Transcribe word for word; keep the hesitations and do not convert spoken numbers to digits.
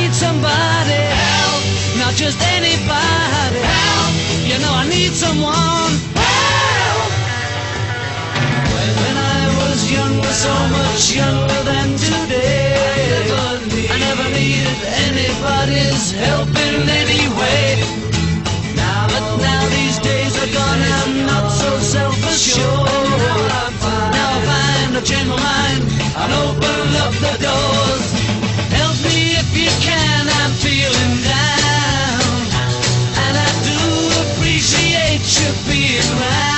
need somebody help, not just anybody help. You know I need someone help. When I was younger, so much younger than today, I never needed anybody's help in any way. Now, but now these days are gone, I'm not so self-assured. Now I find I've changed my mind and open up the doors. Help me if you can, I'm feeling down, and I do appreciate you being right.